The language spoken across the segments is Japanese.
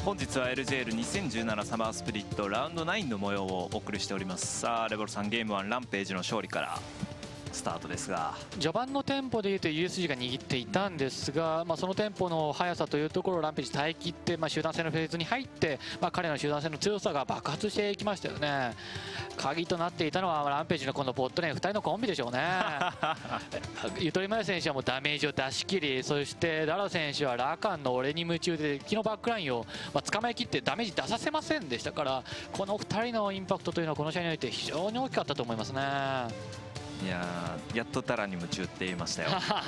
本日は LJL2017 サマースプリットラウンド9の模様をお送りしております。さあレボルさん、ゲーム1ランページの勝利からスタートですが、序盤のテンポでいうと USG が握っていたんですが、そのテンポの速さというところをランページ耐え切って、集団戦のフェーズに入って、彼の集団戦の強さが爆発していきましたよね。鍵となっていたのはランページのこのボットレーン2人のコンビでしょうね。ゆとりまや選手はもうダメージを出し切り、そしてダラ選手はラカンの俺に夢中で敵のバックラインを捕まえきってダメージ出させませんでしたから、この2人のインパクトというのはこの試合において非常に大きかったと思いますね。 いややっとダラに夢中って言いましたよ。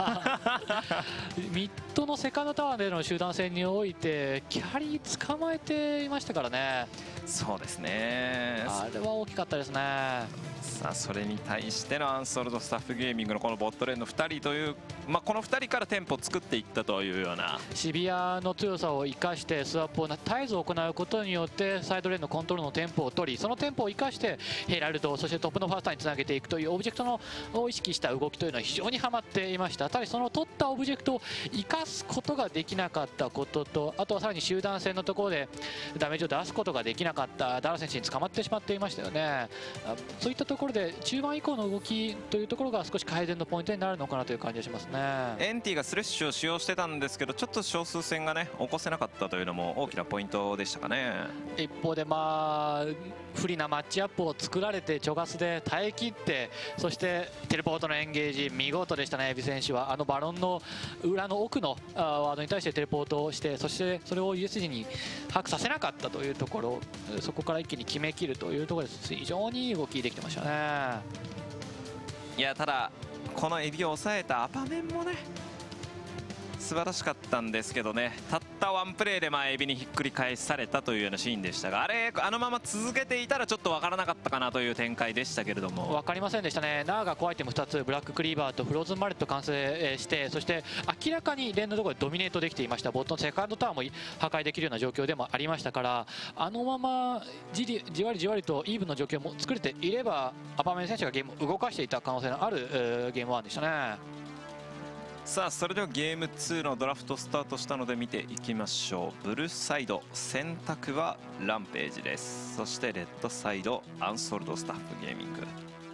ミッドのセカンドタワーでの集団戦においてキャリー捕まえていましたからね。 そうですね、 あれは大きかったですね。 さあそれに対してのアンソルドスタッフゲーミングのこのボットレーンの2人という、この2人からテンポを作っていったというような、 シビアの強さを生かしてスワップを絶えず行うことによってサイドレーンのコントロールのテンポを取り、そのテンポを生かしてヘラルド、そしてトップのファースターにつなげていくというオブジェクトのを意識した動きというのは非常にはまっていました。ただその取ったオブジェクトを生かすことができなかったことと、あとはさらに集団戦のところでダメージを出すことができなかったダラ選手に捕まってしまっていましたよね。そういったところで中盤以降の動きというところが少し改善のポイントになるのかなという感じがしますね。 エンティがスレッシュを使用してたんですけど、ちょっと少数戦がね起こせなかったというのも大きなポイントでしたかね。 一方で不利なマッチアップを作られてチョガスで耐え切って、そしてテレポートのエンゲージ見事でしたね。エビ選手はバロンの裏の奥のワードに対してテレポートをして、そしてそれを USG に把握させなかったというところ、そこから一気に決めきるというところです。非常にいい動きできてましたね。 いやただこのエビを抑えたアパメンもね素晴らしかったんですけどね、たったワンプレーでエビにひっくり返されたというようなシーンでしたが、あのまま続けていたらちょっと分からなかったかなという展開でしたけれども、 分かりませんでしたね。ナーがコアアイテム2つ、ブラッククリーバーとフローズンマレット完成して、そして明らかにレーンのところでドミネートできていました。ボットのセカンドタワーも破壊できるような状況でもありましたから、あのままじわりじわりとイーブンの状況も作れていればアパメン選手がゲームを動かしていた可能性のあるゲーム1でしたね。 さあそれではゲーム2のドラフトスタートしたので見ていきましょう。ブルーサイド選択はランページです。そしてレッドサイドアンソルドスタッフゲーミング。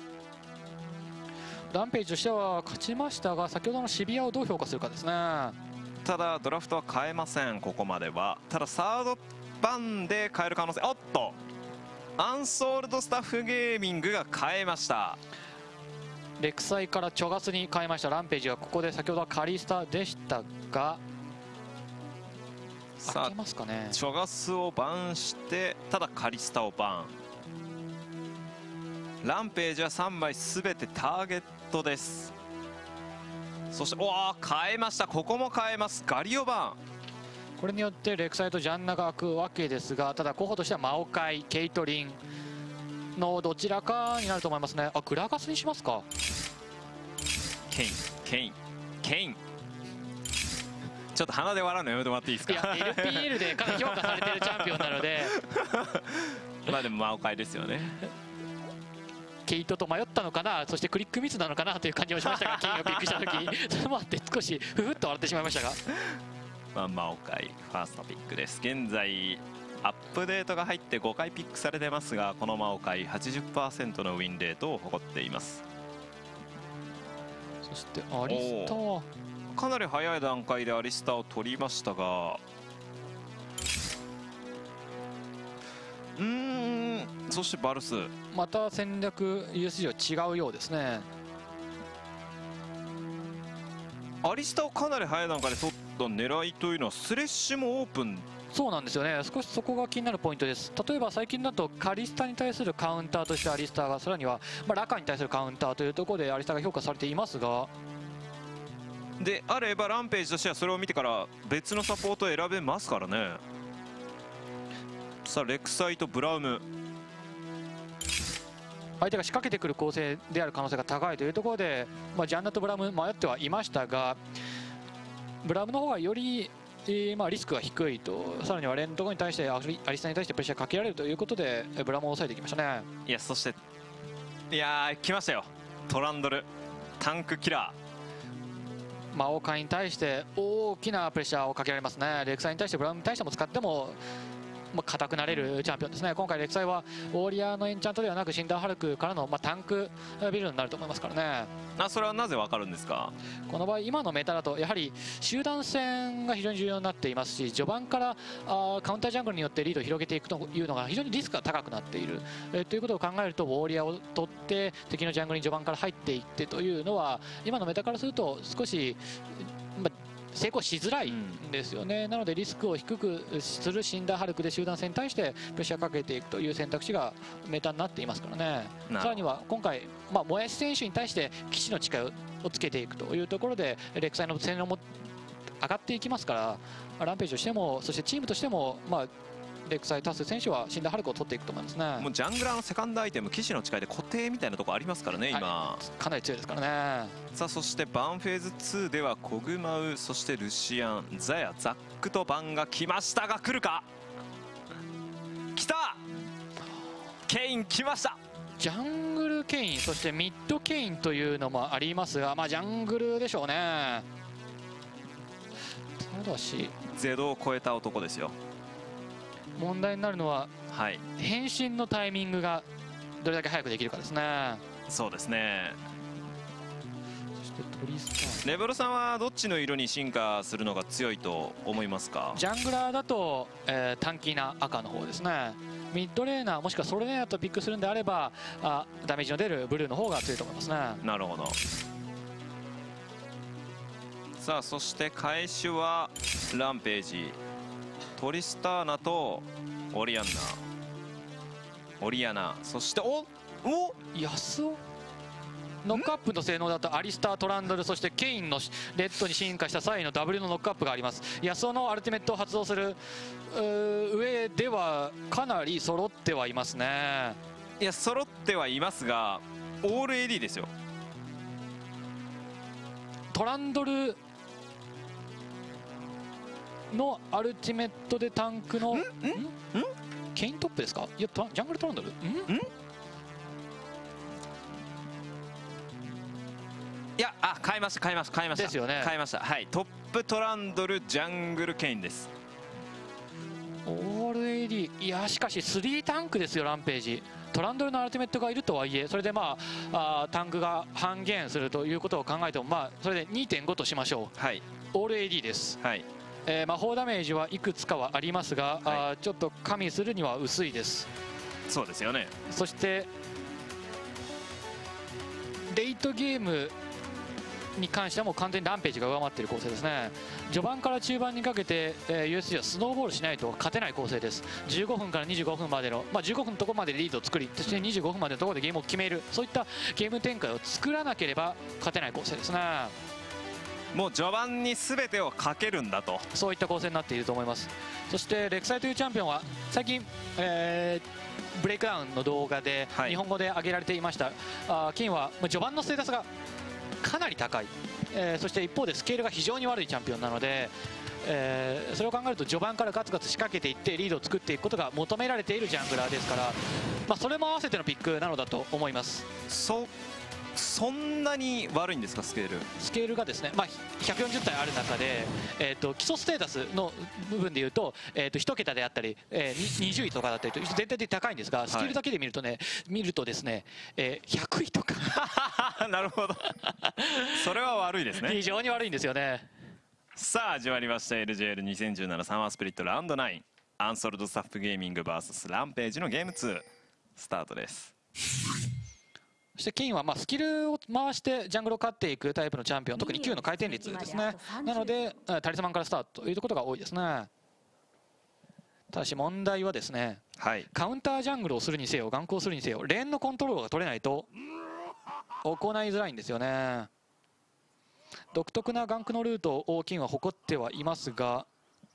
ランページとしては勝ちましたが、先ほどのシビアをどう評価するかですね。 ただドラフトは変えません、ここまでは。ただサード番で変える可能性、おっとアンソールドスタッフゲーミングが変えました。 レクサイからチョガスに変えました。ランページはここで先ほどはカリスタでしたが、 さあ開けますかね。 チョガスをバンして、ただカリスタをバン。ランページは3枚全てターゲットです。そして変えました。ここも変えます。ガリオバン。 これによってレクサイとジャンナが開くわけですが、ただ候補としてはマオカイ、ケイトリンのどちらかになると思いますね。グラガスにしますか。 ケインちょっと鼻で笑うのやめてもらっていいですか。 いや LPL でかなり評価されてるチャンピオンなのででもマオカイですよね。 ケイトと迷ったのかな、そしてクリックミスなのかなという感じもしましたが、ケインをピックした時それもあって少しふふっと笑ってしまいましたが、 マオカイファーストピックです。現在アップデートが入って5回ピックされてますが、このマオカイ 80% のウィンレートを誇っています。 そしてアリスターかなり早い段階でアリスターを取りましたが、そしてバルス、 また戦略 USG は違うようですね。 アリスターをかなり早い段階で取った狙いというのは、スレッシュもオープン。 そうなんですよね。少しそこが気になるポイントです。例えば最近だとカリスタに対するカウンターとしてアリスターが、さらにはラカに対するカウンターというところでアリスターが評価されていますが、 であればランページとしてはそれを見てから別のサポートを選べますからね。さあレクサイとブラウム、 相手が仕掛けてくる構成である可能性が高いというところで、ジャンナとブラウム迷ってはいましたが、ブラウムの方がよりリスクが低いと、さらにはレーンのところに対してアリスタに対してプレッシャーかけられるということでブラウムを抑えていきましたね。 いやそして来ましたよ、トランドルタンクキラマオカイに対して大きなプレッシャーをかけられますね。レクサイに対してブラウンに対しても使っても硬くなれるチャンピオンですね。今回レクサイはウォーリアーのエンチャントではなくシンダーハルクからのタンクビルドになると思いますからね。 それはなぜわかるんですか？ この場合今のメタだとやはり集団戦が非常に重要になっていますし、序盤からカウンタージャングルによってリードを広げていくというのが非常にリスクが高くなっている、ということを考えるとウォーリアーを取って敵のジャングルに序盤から入っていってというのは今のメタからすると少し、成功しづらいんですよね。なのでリスクを低くするシンダーハルクで集団戦に対してプレッシャーかけていくという選択肢がメタになっていますからね。さらには今回、もやし選手に対して騎士の力をつけていくというところでレクサイの性能も上がっていきますから、ランページとしてもそしてチームとしてもレクサイタス選手はシンダーハルクを取っていくと思いますね。 もうジャングラーのセカンドアイテム騎士の力で固定みたいなところありますからね今、 かなり強いですからね。 さあそしてバンフェーズ2ではコグマウ、そしてルシアン、ザヤ、ザックとバンが来ましたが、来るか、来た、ケイン来ました。 ジャングルケイン、そしてミッドケインというのもありますが、ジャングルでしょうね。ただしゼドを超えた男ですよ。 問題になるのは、変身のタイミングがどれだけ早くできるかですね。 そうですね。 そしてトリスタレブロさんはどっちの色に進化するのが強いと思いますか？ ジャングラーだと、短気な赤の方ですね。ミッドレーナーもしくはソロレーナーとピックするんであればダメージの出るブルーの方が強いと思いますね。 なるほど。さあそして開始はランページ、トリスターナとオリアナ、そしてヤスオノックアップの性能だとアリスター、トランドル、そしてケインのレッドに進化した際の W のノックアップがあります。ヤスオのアルティメットを発動する上ではかなり揃ってはいますね。 いや揃ってはいますがオール AD ですよ。 トランドルのアルティメットでタンクのケイントップですか？いやジャングルトランドルいや買いましたですよね。 買いました。はい、トップトランドルジャングルケインです。 オール AD、 いやしかし3タンクですよランページ。トランドルのアルティメットがいるとはいえ、それでタンクが半減するということを考えてもそれで 2.5 としましょう。オール AD です。魔法ダメージはいくつかはありますが、ちょっと加味するには薄いです。 そうですよね。 そしてレイトゲームに関してはもう完全にランページが上回っている構成ですね。序盤から中盤にかけて、USG はスノーボールしないと勝てない構成です。15分から25分までの、15分のところまでリードを作り、そして25分までのところでゲームを決める、そういったゲーム展開を作らなければ勝てない構成ですね。 もう序盤に全てをかけるんだと、 そういった構成になっていると思います。そしてレクサイというチャンピオンは最近、ブレイクダウンの動画で日本語で挙げられていました。金は序盤のステータスがかなり高い、そして一方でスケールが非常に悪いチャンピオンなので、それを考えると序盤からガツガツ仕掛けていってリードを作っていくことが求められているジャングラーですから、それも合わせてのピックなのだと思います。 そんなに悪いんですか？スケールがですね、140体ある中で、基礎ステータスの部分でいうと、1桁であったり、20位とかだったりと全体的に高いんですが、スケールだけで見るとですね、100位とかなるほどそれは悪いですね。 非常に悪いんですよね。 さあ始まりました LJL2017 サマースプリットラウンド9、アンソルドスタッフゲーミング VS ランページのゲーム2スタートです。 そしてケインはスキルを回してジャングルを勝っていくタイプのチャンピオン、特に9の回転率ですね。なのでタリスマンからスタートということが多いですね。ただし問題はですね、カウンタージャングルをするにせよガンクをするにせよレーンのコントロールが取れないと行いづらいんですよね。独特なガンクのルートを金は誇ってはいますが、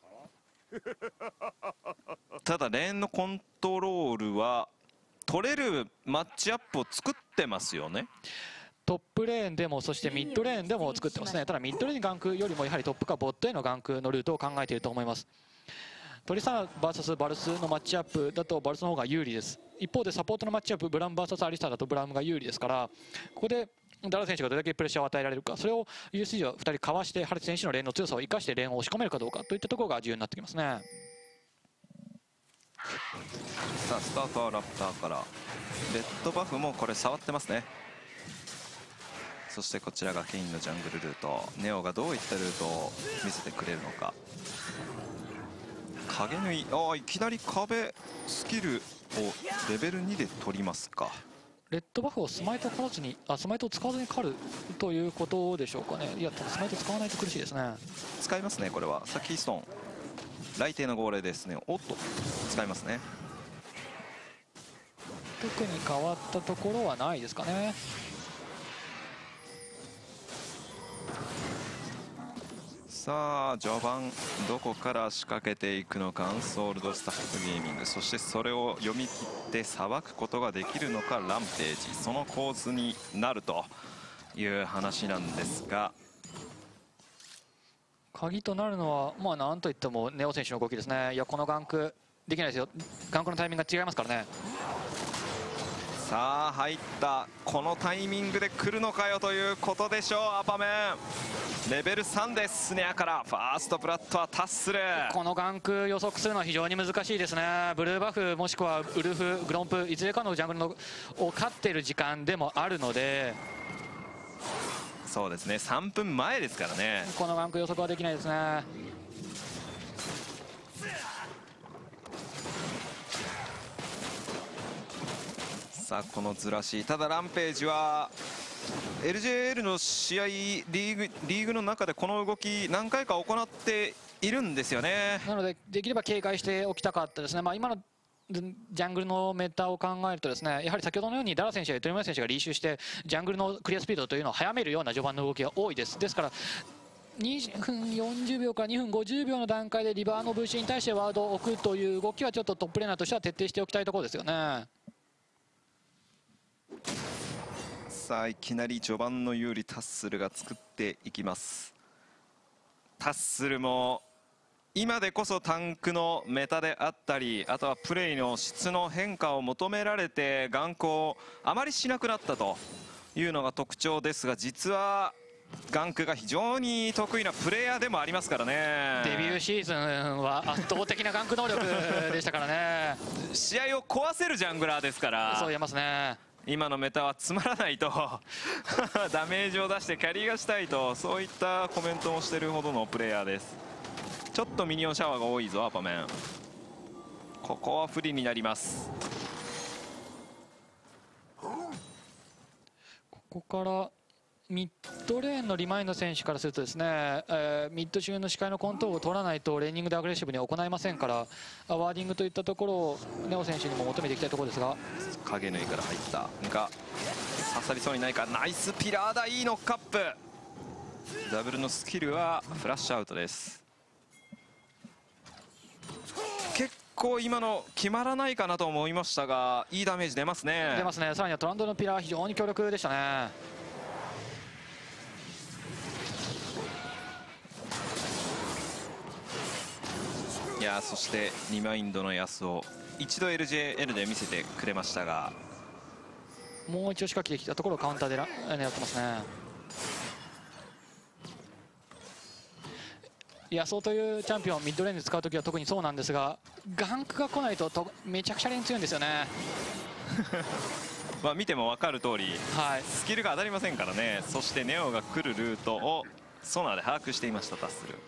ただレーンのコントロールは取れるマッチアップを作ってますよね。 トップレーンでもそしてミッドレーンでも作ってますね。ただミッドレーンガンクよりもやはりトップかボットへのガンクのルートを考えていると思います。トリサナ VS バルスのマッチアップだとバルスの方が有利です。一方でサポートのマッチアップブラウン VS アリスターだとブラウンが有利ですから、ここでダラ選手がどれだけプレッシャーを与えられるか、それを USG は2人かわして、ハルツ選手のレーンの強さを生かしてレーンを押し込めるかどうかといったところが重要になってきますね。 さあスタートはラプターから、レッドバフもこれ触ってますね。そしてこちらがケインのジャングルルート、ネオがどういったルートを見せてくれるのか。影縫い、いきなり壁スキルをレベル2で取りますか。 レッドバフをスマイトをスマイトを使わずに狩るということでしょうかね。いや、スマイト使わないと苦しいですね。 使いますね、これは。さあキーストーン雷帝の号令ですね。おっと使いますね。 特に変わったところはないですかね。 さあ序盤どこから仕掛けていくのかアンソールドスタッフゲーミング、そしてそれを読み切ってさばくことができるのかランページ、その構図になるという話なんですが、 鍵となるのはなんといってもネオ選手の動きですね。いや、このガンクできないですよ。ガンクのタイミングが違いますからね。 さあ入った、このタイミングで来るのかよということでしょう。アパメンレベル3です。スネアからファーストブラッドはタッスル。 このガンク予測するのは非常に難しいですね。ブルーバフもしくはウルフ、グロンプ、いずれかのジャングルのを勝っている時間でもあるので、 そうですね、3分前ですからね。 このガンク予測はできないですね。 さあこのずらし、ただランページは LJL の試合リーグの中でこの動き何回か行っているんですよね。 なのでできれば警戒しておきたかったですね。今のジャングルのメタを考えるとですね、やはり先ほどのようにダラ選手やトリマ選手がリーシュしてジャングルのクリアスピードというのを速めるような序盤の動きが多いです。ですから2分40秒から2分50秒の段階でリバーのブーシに対してワードを置くという動きはちょっとトップレーナーとしては徹底しておきたいところですよね。 さあいきなり序盤の有利タッスルが作っていきます。タッスルも今でこそタンクのメタであったり、あとはプレイの質の変化を求められて眼光をあまりしなくなったというのが特徴ですが、実はガンクが非常に得意なプレイヤーでもありますからね。 デビューシーズンは圧倒的なガンク能力でしたからね。 試合を壊せるジャングラーですから、 そう言えますね。 今のメタはつまらないとダメージを出してキャリーがしたいと、そういったコメントもしてるほどのプレイヤーです。ちょっとミニオンシャワーが多いぞアパメン。ここは不利になります。 ここからミッドレーンのリマインド選手からするとですね、ミッド中の視界のコントロールを取らないとレーニングでアグレッシブに行いませんから、ワーディングといったところをネオ選手にも求めていきたいところですが、 影縫いから入ったが刺さりそうにないか。ナイスピラーだ、いいノックアップ。ダブルのスキルはフラッシュアウトです。結構今の決まらないかなと思いましたが、いいダメージ出ますね。 出ますね。さらにはトランドのピラー非常に強力でしたね。 いやそしてリマインドのヤスを一度 LJL で見せてくれましたが、 もう一度仕掛けてきたところをカウンターで狙ってますね。ヤソというチャンピオンミッドレーンで使うときは特にそうなんですが、ガンクが来ないとめちゃくちゃレーン強いんですよね。 まあ見ても分かる通り、 はい、 スキルが当たりませんからね。そしてネオが来るルートをソナーで把握していましたタッスル。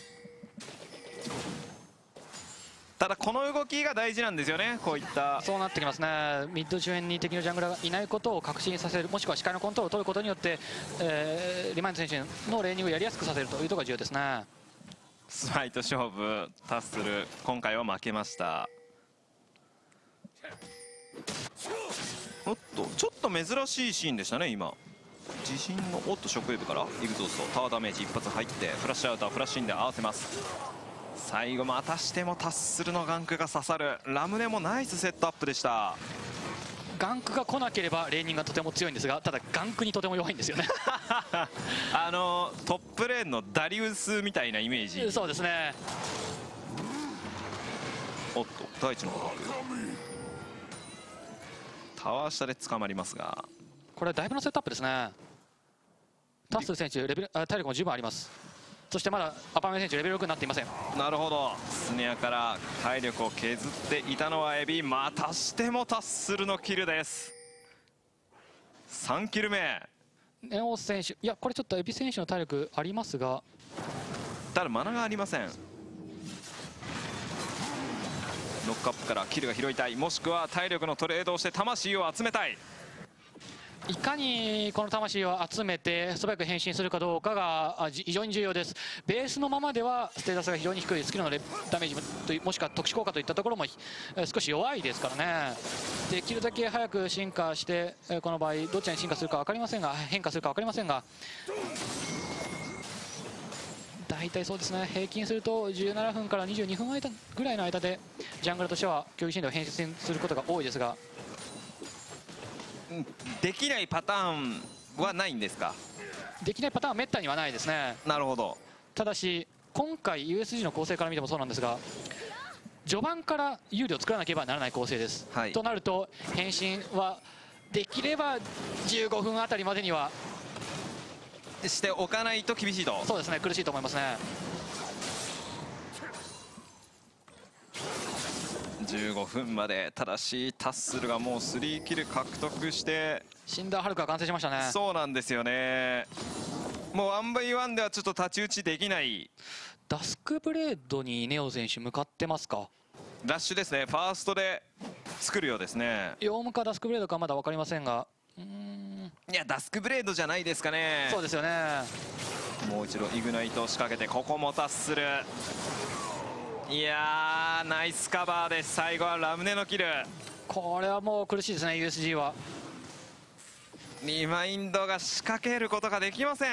ただこの動きが大事なんですよね。こういったそうなってきますね。ミッド周辺に敵のジャングラーがいないことを確信させる、もしくは視界のコントロールを取ることによって、リマインド選手のレーニングをやりやすくさせるというところが重要ですね。 スマイト勝負タッスル今回は負けました。おっとちょっと珍しいシーンでしたね今。自信のおっとショックウェーブからエグゾーストタワーダメージ一発入ってフラッシュアウトはフラッシュインで合わせます。最後またしてもタッスルのガンクが刺さる。ラムネもナイスセットアップでした。 ガンクが来なければレーニングがとても強いんですが、ただガンクにとても弱いんですよね。 トップレーンのダリウスみたいなイメージ。 そうですね。 おっと第一の捕獲、タワー下で捕まりますが、 これはだいぶのセットアップですね。 タッスル選手体力も十分あります。そしてまだアパメ選手レベル6になっていません。 なるほど、スネアから体力を削っていたのはエビ。またしてもタッスルのキルです。3キル目。 ネオ選手、いやこれちょっとエビ選手の体力ありますが、 ただマナがありません。ノックアップからキルが拾いたい、もしくは体力のトレードをして魂を集めたい。 いかにこの魂を集めて素早く変身するかどうかが非常に重要です。ベースのままではステータスが非常に低い、スキルのダメージもしくは特殊効果といったところも少し弱いですからね。できるだけ早く進化して、この場合どちらに進化するか分かりませんが、変化するか分かりませんが、大体そうですね、平均すると17分から22分ぐらいの間でジャングルとしては競技シーンでは変身することが多いですが、 できないパターンはないんですか？ できないパターンはめったにはないですね。 なるほど。 ただし今回 USG の構成から見てもそうなんですが、序盤から有利を作らなければならない構成です、 はい、 となると変身はできれば15分あたりまでにはしておかないと厳しいと。 そうですね、苦しいと思いますね。 15分まで。ただしタッスルがもう3キル獲得して、 シンダーハルクが完成しましたね。 そうなんですよね。もう1v1 ではちょっと太刀打ちできない。 ダスクブレードにネオ選手向かってますか？ ラッシュですね。ファーストで作るようですね。 ヨウムかダスクブレードかまだ分かりませんが、 いやダスクブレードじゃないですかね。 そうですよね。 もう一度イグナイトを仕掛けて、ここもタッスル。いやーナイスカバーです。最後はラムネのキル。 これはもう苦しいですね。 USG はリマインドが仕掛けることができません。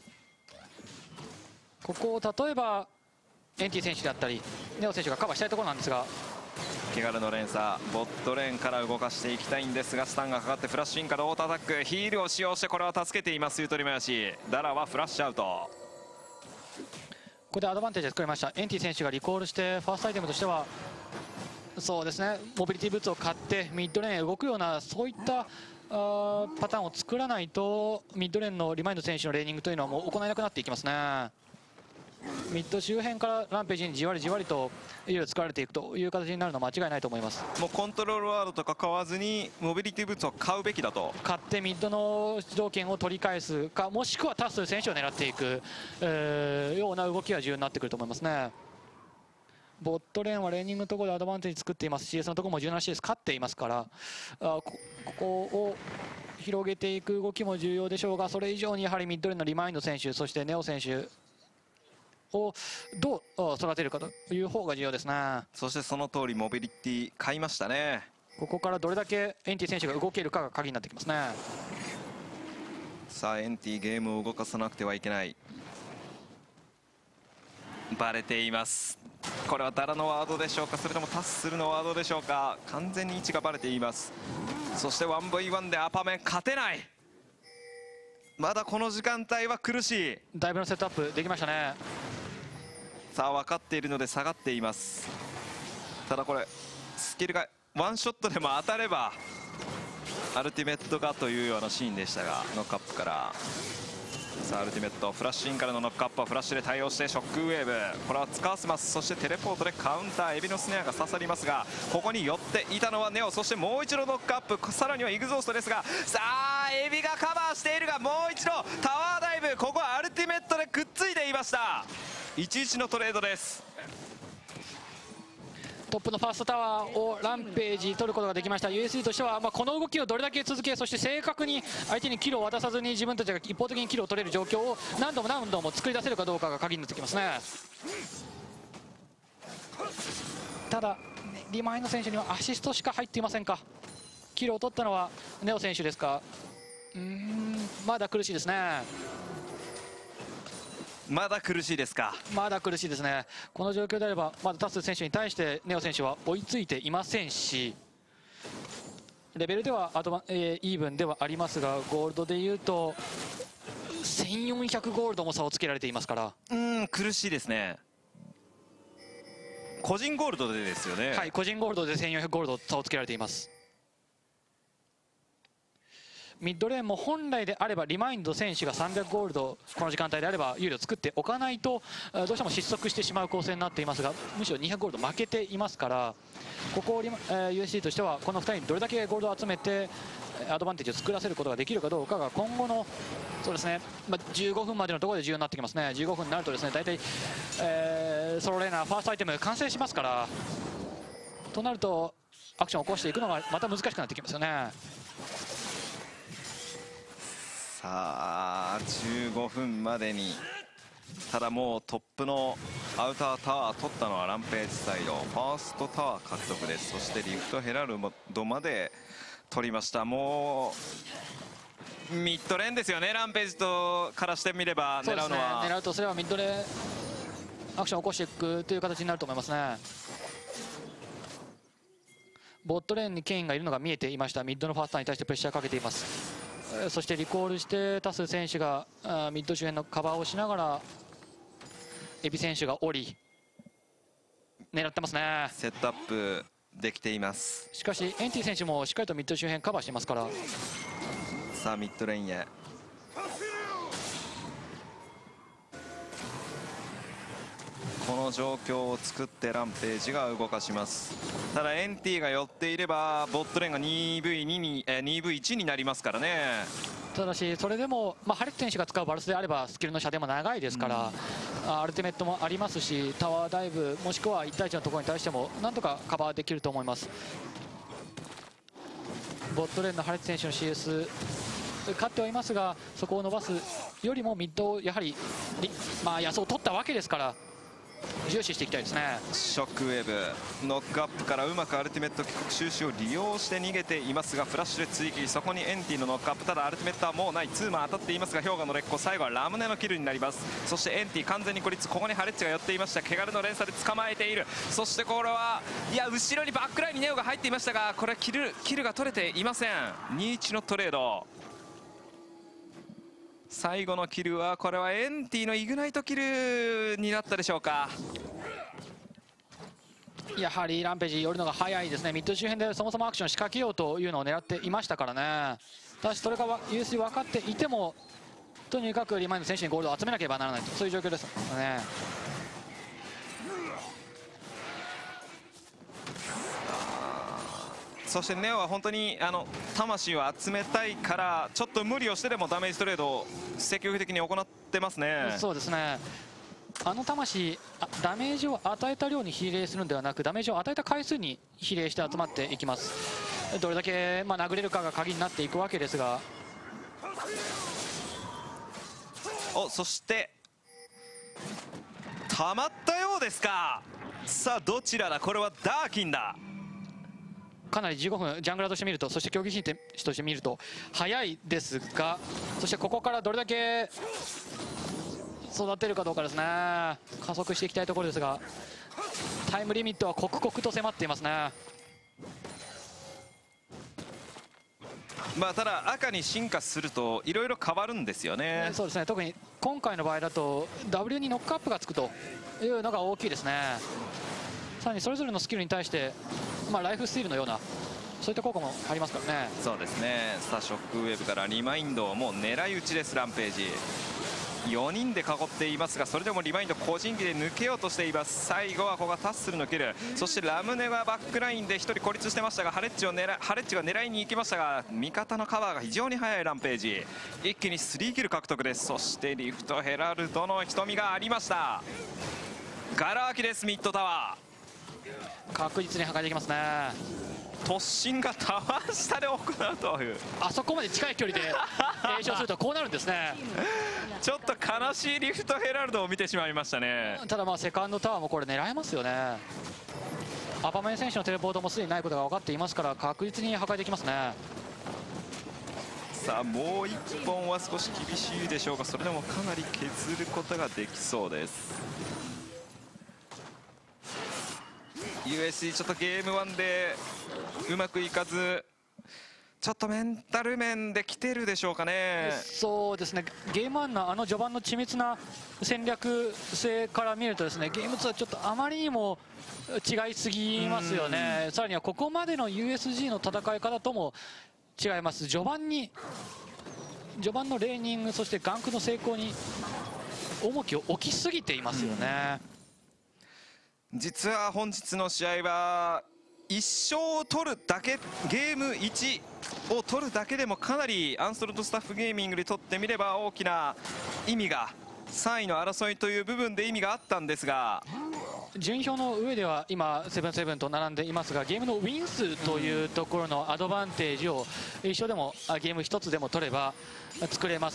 ここを例えばエンティ選手であったりネオ選手がカバーしたいところなんですが、 ケガルの連鎖、ボットレーンから動かしていきたいんですが、スタンがかかってフラッシュインからオートアタック、ヒールを使用してこれは助けています。ユートリマヤシ。ダラはフラッシュアウト。 ここでアドバンテージを作りました。エンティ選手がリコールしてファーストアイテムとしてはそうですね、モビリティブーツを買ってミッドレーンへ動くようなそういったパターンを作らないとミッドレーンのリマインド選手のレーニングというのはもう行えなくなっていきますね。ミッド周辺からランページにじわりじわりといろいろ作られていくという形になるのは間違いないと思います。 もうコントロールワードとか買わずにモビリティブーツを買うべきだと。 買ってミッドの主導権を取り返すか、もしくはタッスル選手を狙っていく、ような動きが重要になってくると思いますね。ボットレーンはレーニングのところでアドバンテージ作っています。 CS のところも 17CS 勝っていますから、ここを広げていく動きも重要でしょうが、それ以上にやはりミッドレーンのリマインド選手、そしてネオ選手をどう育てるかという方が重要ですね。 そしてその通りモビリティ買いましたね。 ここからどれだけエンティ選手が動けるかが鍵になってきますね。 さあエンティゲームを動かさなくてはいけない。バレています。これはダラのワードでしょうか、それともタッスルのワードでしょうか。完全に位置がバレています。そして 1v1 でアパメン勝てない。まだこの時間帯は苦しい。 だいぶのセットアップできましたね。 さあ分かっているので下がっています。ただこれスキルがワンショットでも当たればアルティメットがというようなシーンでしたが、ノックアップから、さあアルティメットフラッシュインからのノックアップはフラッシュで対応してショックウェーブ、これは使わせます。そしてテレポートでカウンター、エビのスネアが刺さりますが、ここに寄っていたのはネオ。そしてもう一度ノックアップ、さらにはイグゾーストですが、さあエビがカバーしているが、もう一度タワーダイブ、ここはアルティメットでくっついていました。11のトレードです。 トップのファーストタワーをランページ取ることができました。 USD としては、この動きをどれだけ続け、そして正確に相手にキルを渡さずに自分たちが一方的にキルを取れる状況を何度も何度も作り出せるかどうかが鍵になってきますね。ただリマインド選手にはアシストしか入っていませんか。キルを取ったのはネオ選手ですか。まだ苦しいですね。 まだ苦しいですか。 まだ苦しいですね。この状況であればまだタス選手に対してネオ選手は追いついていませんし、レベルではイーブンではありますが、ゴールドでいうと1400ゴールドも差をつけられていますから、 苦しいですね。個人ゴールドでですよね。 はい、個人ゴールドで1400ゴールド差をつけられています。 ミッドレーンも本来であればリマインド選手が300ゴールドこの時間帯であれば有利を作っておかないとどうしても失速してしまう構成になっていますが、むしろ200ゴールド負けていますから、ここをUSC としてはこの2人にどれだけゴールドを集めてアドバンテージを作らせることができるかどうかが今後のそうですね、15分までのところで重要になってきますね。15分になるとですね、大体、ソロレーナーファーストアイテム完成しますから、となるとアクションを起こしていくのがまた難しくなってきますよね。 さあ15分までに、ただもうトップのアウタータワー取ったのはランページサイド、ファーストタワー獲得です。そしてリフトヘラルドまで取りました。もうミッドレーンですよね、ランページとからしてみれば。狙うのは、 狙うとすればミッドレーンアクションを起こしていくという形になると思いますね。ボットレーンにケインがいるのが見えていました。ミッドのファースターに対してプレッシャーかけています。そしてリコールしてタス選手がミッド周辺のカバーをしながらエビ選手が降り狙ってますね。 セットアップできています。 しかしエンティ選手もしっかりとミッド周辺カバーしてますから。 さあミッドレーンへ、この状況を作ってランページが動かします。ただエンティが寄っていればボットレーンが 2V2 に、2V1 になりますからね。 ただしそれでも、ハレット選手が使うバルスであればスキルの射程も長いですから、アルティメットもありますし、タワーダイブもしくは1対1のところに対してもなんとかカバーできると思います。ボットレーンのハレット選手の CS 勝ってはいますが、そこを伸ばすよりもミッドをやはり安を取ったわけですから重視していきたいですね。 ショックウェーブノックアップからうまくアルティメット帰国収集を利用して逃げていますが、フラッシュで追撃、そこにエンティのノックアップ、ただアルティメットはもうない。ツーマン当たっていますが氷河の劣行、最後はラムネのキルになります。そしてエンティ完全に孤立、ここにハレッチが寄っていました。毛軽の連鎖で捕まえている。そしてこれはいや後ろにバックラインにネオが入っていましたが、これはキルが取れていません。2-1のトレード。最後のキルはこれはエンティのイグナイトキルになったでしょうか。 やはりランページ寄るのが早いですね。ミッド周辺でそもそもアクション仕掛けようというのを狙っていましたからね。ただしそれが USC 分かっていてもとにかくリマインド選手にゴールドを集めなければならないと、そういう状況ですね。 そしてネオは本当に魂を集めたいからちょっと無理をしてでもダメージトレードを積極的に行ってますね。 そうですね、魂ダメージを与えた量に比例するのではなく、ダメージを与えた回数に比例して集まっていきます。どれだけ殴れるかが鍵になっていくわけですが、 そして溜まったようですか。さあどちらだ、これはダーキンだ。 かなり15分ジャングラーとして見ると、そして競技心として見ると早いですが、そしてここからどれだけ育てるかどうかですね。加速していきたいところですが、タイムリミットは刻々と迫っていますね。 ただ赤に進化するといろいろ変わるんですよね。 そうですね、特に今回の場合だと W にノックアップがつくというのが大きいですね。さらにそれぞれのスキルに対してライフスティールのようなそういった効果もありますからね。 そうですね。さあショックウェーブからリマインドをもう狙い撃ちです。ランページ4人で囲っていますが、それでもリマインド個人技で抜けようとしています。最後はここがタッスルのキル、そしてラムネはバックラインで1人孤立してましたが、ハレッジが狙いに行きましたが、味方のカバーが非常に速いランページ、一気に3キル獲得です。そしてリフトヘラルドの瞳がありました。ガラ空きです。ミッドタワー確実に破壊できますね。 突進がタワー下で行うという、 あそこまで近い距離で詠唱するとこうなるんですね。 ちょっと悲しいリフトヘラルドを見てしまいましたね。ただセカンドタワーもこれ狙えますよね。アパメン選手のテレポートもすでにないことが分かっていますから、確実に破壊できますね。 さあもう1本は少し厳しいでしょうか。それでもかなり削ることができそうです。USC ちょっとゲーム1でうまくいかず、ちょっとメンタル面で来てるでしょうかね。 そうですね、ゲーム1の序盤の緻密な戦略性から見るとですね、ゲーム2はちょっとあまりにも違いすぎますよね。さらにはここまでの USG の戦い方とも違います。序盤のレーニング、そしてガンクの成功に重きを置きすぎていますよね。 実は本日の試合は1勝を取るだけ、ゲーム1を取るだけでもかなりアンソルトスタッフゲーミングにとってみれば大きな意味が、3位の争いという部分で意味があったんですが、 順位表の上では今セブンセブンと並んでいますが、ゲームのウィン数というところのアドバンテージを一勝でもゲーム1つでも取れば作れます。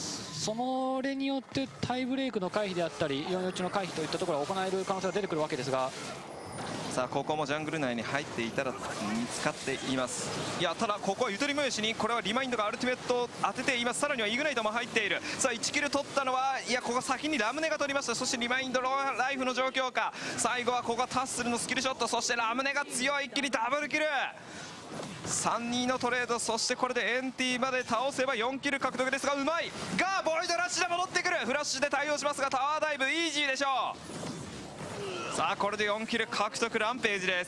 それによってタイブレークの回避であったり4-4の回避といったところが行える可能性が出てくるわけですが、 さあここもジャングル内に入っていたら見つかっています。いやただここはゆとりもよしに、これはリマインドがアルティメットを当てています。さらにはイグナイトも入っている。さあ1キル取ったのは、いやここ先にラムネが取りました。そしてリマインドライフの状況か、最後はここはタッスルのスキルショット、そしてラムネが強い、一気にダブルキル、3-2のトレード。そしてこれでエンティまで倒せば4キル獲得ですが、うまいがボイドラッシュで戻ってくる。フラッシュで対応しますがタワーダイブイージーでしょう。さあこれで4キル獲得、ランページです。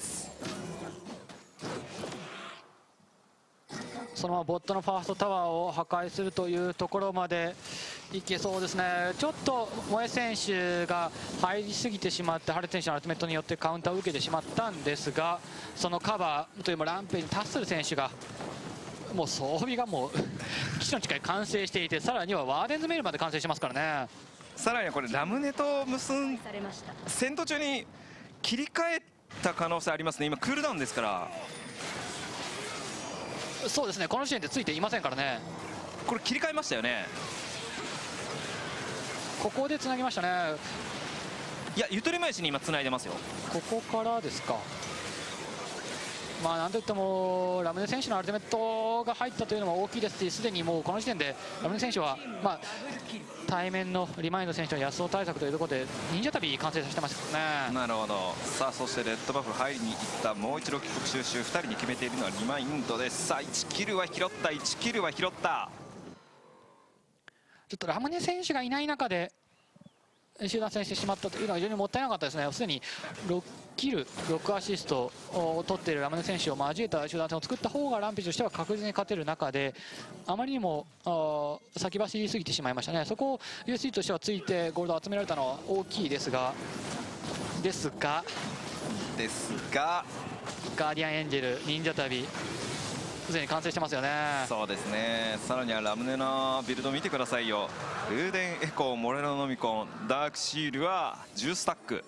そのままボットのファーストタワーを破壊するというところまでいけそうですね。ちょっと萌え選手が入りすぎてしまって、ハル選手のアルティメットによってカウンターを受けてしまったんですが、そのカバーというもランページにタッスル選手がもう装備がもう基地の近い完成していて、さらにはワーデンズメールまで完成してますからね。 さらにはこれラムネと結ん戦闘中に切り替えた可能性ありますね。今クールダウンですから。 そうですね、この時点でついていませんからね。 これ切り替えましたよね。 ここでつなぎましたね。 いやゆとり前しに今つないでますよ。 ここからですか。まあなんといってもラムネ選手のアルティメットが入ったというのも大きいですし、すでにもうこの時点でラムネ選手はまあ対面のリマインド選手の安尾対策というところで忍者旅完成させてますね。 なるほど。さあそしてレッドバフ入りにいった、もう一度帰国収集2人に決めているのはリマインドです。さあ1キルは拾った、1キルは拾った。 ちょっとラムネ選手がいない中で集団戦してしまったというのは非常にもったいなかったですね。すでに6キル6アシストを取っているラムネ選手を交えた集団戦を作った方がランページとしては確実に勝てる中で、あまりにも先走りすぎてしまいましたね。そこを USC としてはついてゴールドを集められたのは大きいですがガーディアンエンジェル忍者旅すでに完成してますよね。 そうですね。さらにはラムネのビルド見てくださいよ。ルーデンエコー、モレノノミコン、ダークシールは10スタック。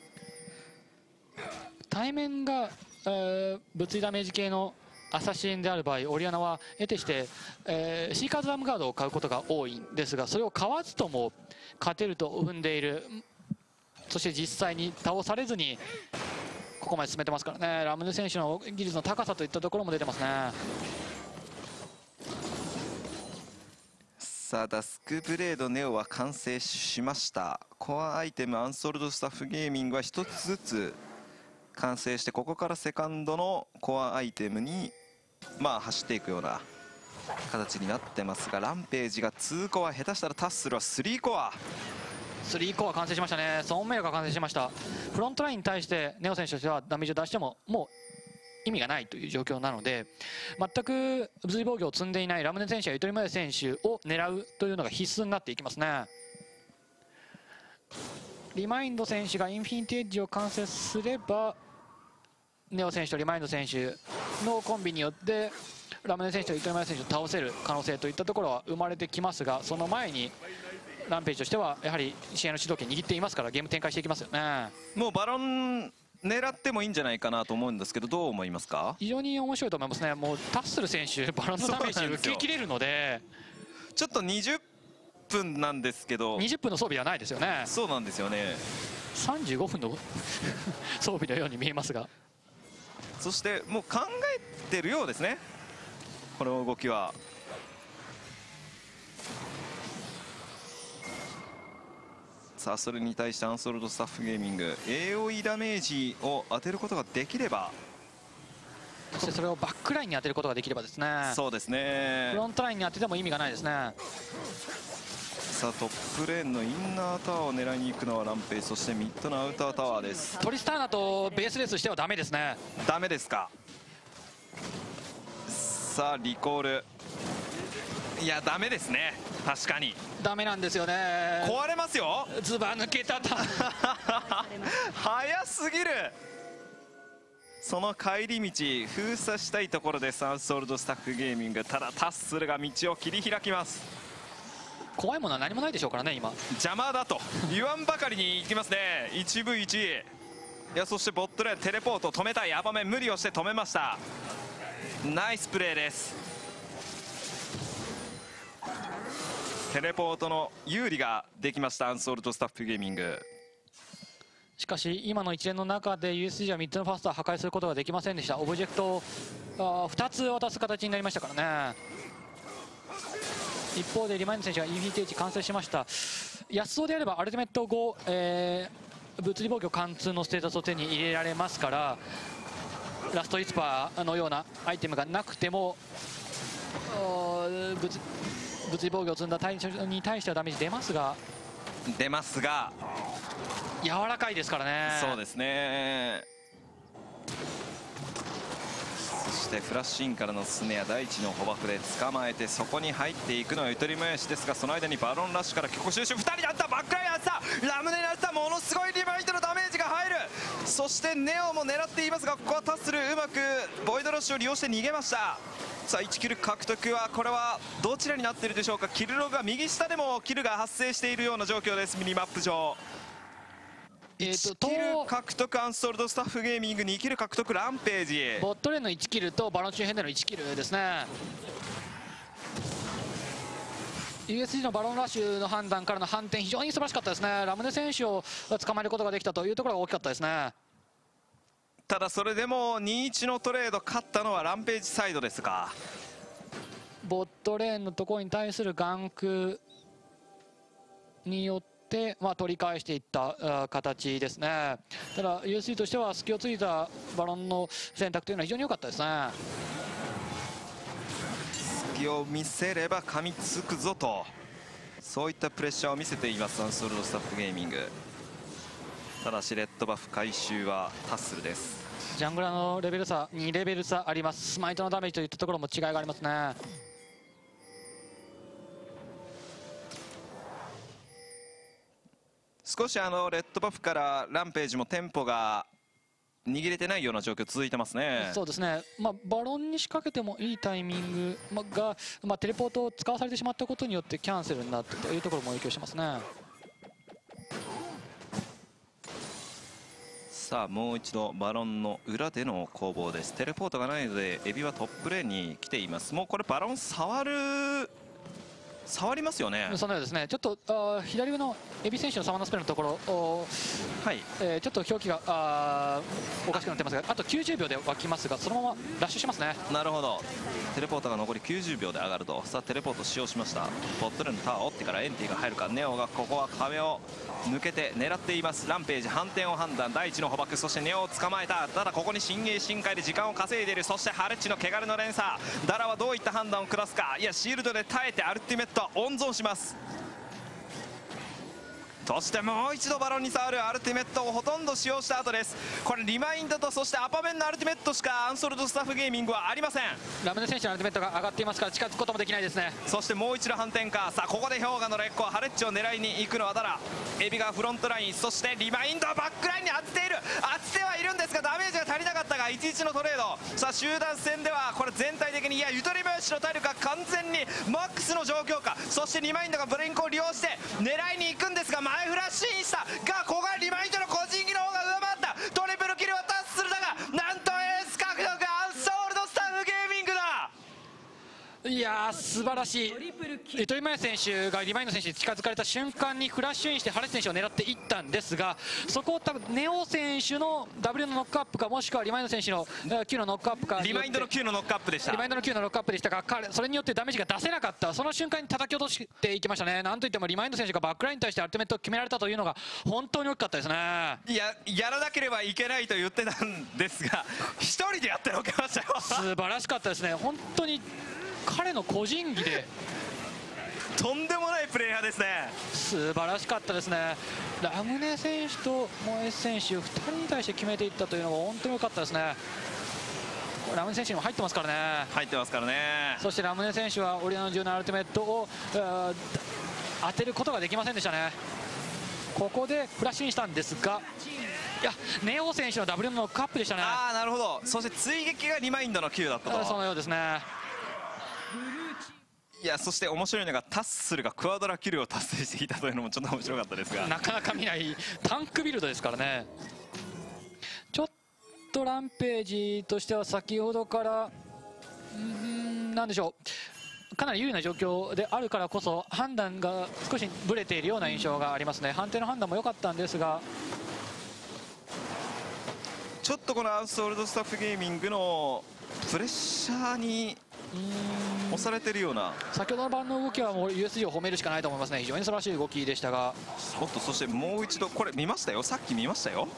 対面が、物理ダメージ系のアサシンである場合、オリアナは得てして、シーカーズラムガードを買うことが多いんですが、それを買わずとも勝てると踏んでいる。そして実際に倒されずにここまで進めてますからね。ラムネ選手の技術の高さといったところも出てますね。 さあダスクブレードネオは完成しました。コアアイテムアンソルドスタッフゲーミングは1つずつ完成して、ここからセカンドのコアアイテムにまあ走っていくような形になってますが、ランページが2コア、下手したらタッスルは3コア。 3コア完成しましたね。ソンメイが完成しました。フロントラインに対してネオ選手としてはダメージを出してももう意味がないという状況なので、全く物理防御を積んでいないラムネ選手やゆとりまで選手を狙うというのが必須になっていきますね。リマインド選手がインフィニティエッジを完成すれば、ネオ選手とリマインド選手のコンビによってラムネ選手とゆとりまで選手を倒せる可能性といったところは生まれてきますが、その前にランページとしてはやはり試合の主導権握っていますから、ゲーム展開していきますよね。 もうバロン狙ってもいいんじゃないかなと思うんですけど、どう思いますか？ 非常に面白いと思いますね。もうタッスル選手バロンのダメージ受けきれるので、 ちょっと20分なんですけど、 20分の装備はないですよね。 そうなんですよね。 35分の装備のように見えますが、 そしてもう考えてるようですね、この動きは。さあそれに対してアンソルドスタッフゲーミング AOE ダメージを当てることができれば、 そしてそれをバックラインに当てることができればですね。 そうですね。 フロントラインに当てても意味がないですね。 さあトップレーンのインナータワーを狙いに行くのはランペイ、そしてミッドのアウタータワーです。 トリスターナとベースレースしてはダメですね。 ダメですか。 さあリコール、いやダメですね、確かにダメなんですよね。 壊れますよ。 ズバ抜けた早すぎる。その帰り道封鎖したいところです、アンソールドスタッフゲーミング。ただタッスルが道を切り開きます。 怖いものは何もないでしょうからね。今邪魔だと言わんばかりにいきますね。 1v1。 いやそしてボットレーンテレポート止めたい。アバメン無理をして止めました。ナイスプレーです。テレポートの有利ができました、アンソールドスタッフゲーミング。 しかし今の一連の中で USG は3つのファスター破壊することができませんでした。オブジェクトを2つ渡す形になりましたからね。一方でリマインド選手がインフィニティエッジ完成しました。安そうであればアルティメット5、物理防御貫通のステータスを手に入れられますから、ラストイスパーのようなアイテムがなくても物理防御を積んだ対象に対してはダメージ出ますが柔らかいですからね。 そうですね。そしてフラッシュインからのスネア、第一の捕獲で捕まえて、そこに入っていくのはゆとりもやしですが、その間にバロンラッシュから強行収集2人だった。バックラインあった、ラムネにあった、ものすごいリバインドのダメージが入る。そしてネオも狙っていますが、ここはタッスルうまくボイドラッシュを利用して逃げました。さあ1キル獲得はこれはどちらになっているでしょうか。キルログが右下でもキルが発生しているような状況です。ミニマップ上1キル獲得アンソールドスタッフゲーミング、2キル獲得ランページ。 ボットレーンの1キルとバロン周辺での1キルですね。 USG のバロンラッシュの判断からの反転、非常に素晴らしかったですね。ラムネ選手を捕まえることができたというところが大きかったですね。 ただそれでも 2-1 のトレード勝ったのはランページサイドですか。 ボットレーンのところに対するガンクによって、取り返していった形ですね。ただ USG としては隙をついたバロンの選択というのは非常に良かったですね。 隙を見せれば噛みつくぞと、そういったプレッシャーを見せていますアンソールドスタッフゲーミング。ただしレッドバフ回収はタッスルです。 ジャングラーのレベル差2レベル差あります。スマイトのダメージといったところも違いがありますね。 少しレッドバフからランページもテンポが握れてないような状況続いてますね。 そうですね、バロンに仕掛けてもいいタイミングが、テレポートを使わされてしまったことによってキャンセルになってというところも影響してますね。 さあもう一度バロンの裏での攻防です。テレポートがないのでエビはトップレーンに来ています。もうこれバロン触りますよね。 そのようですね。ちょっと左上のエビ選手のサマナスペルのところ、 はい、 ちょっと表記がおかしくなってますが、あと90秒で湧きますが、そのままラッシュしますね。 なるほど。テレポートが残り90秒で上がると。さあテレポート使用しました。ボットレーンのタワーを追ってからエンティが入るか。ネオがここは壁を抜けて狙っています。ランページ反転を判断、第一の捕獲、そしてネオを捕まえた。ただここに新鋭深海で時間を稼いでいる。そしてハレッチの汚れの連鎖、ダラはどういった判断を下すか。いやシールドで耐えてアルティメットは温存します。そしてもう一度バロンに触る。アルティメットをほとんど使用した後です。これリマインドとそしてアパメンのアルティメットしかアンソールドスタッフゲーミングはありません。 ラムネ選手のアルティメットが上がっていますから近づくこともできないですね。 そしてもう一度反転か。さあここで氷河の劣行、ハレッチを狙いに行くのはダラ。エビがフロントライン、そしてリマインドバックラインに当てている。当ててはいるんですがダメージが足りなかったが 1-1 のトレード。さあ集団戦ではこれ全体的にゆとり林の体力が完全にマックスの状況か。そしてリマインドがブリンクを利用して狙いに行くんですが、前フラッシュインしたが、ここがリマインドの個人技の方が上回った。トリプルキルはタッスルだが、なんとエース獲得、アンソールドスタッフゲーミングだ。 いやー素晴らしい。糸井麻也選手がリマインド選手に近づかれた瞬間にフラッシュインしてハレス選手を狙っていったんですが、そこを多分ネオ選手の W のノックアップか、もしくはリマインド選手の Q のノックアップか。 リマインドの Q のノックアップでした。 リマインドの Q のノックアップでしたが、それによってダメージが出せなかった。その瞬間に叩き落としていきましたね。なんといってもリマインド選手がバックラインに対してアルティメットを決められたというのが本当に大きかったですね。 やらなければいけないと言ってたんですが、一人でやってのけましたよ。 素晴らしかったですね。本当に彼の個人技でとんでもないプレイヤーですね。 素晴らしかったですね。ラムネ選手とモエス選手2人に対して決めていったというのが本当に良かったですね。 ラムネ選手にも入ってますからね。 入ってますからね。 そしてラムネ選手はオリアの17アルティメットを当てることができませんでしたね。ここでフラッシュインしたんですが、いやネオ選手の W のカップでしたね。 ああ、なるほど。そして追撃がリマインドの Q だったと。 そのようですね。 いや、そして面白いのがタッスルがクワドラキルを達成していたというのもちょっと面白かったですが、 なかなか見ないタンクビルドですからね。ちょっとランページとしては先ほどからなんでしょう、かなり有利な状況であるからこそ判断が少しブレているような印象がありますね。判定の判断も良かったんですが、 ちょっとこのアウトソールドスタッフゲーミングのプレッシャーに押されてるような。 先ほどの盤の動きはもう USG を褒めるしかないと思いますね。非常に素晴らしい動きでしたが、 おっと、そしてもう一度これ見ましたよ。さっき見ましたよ。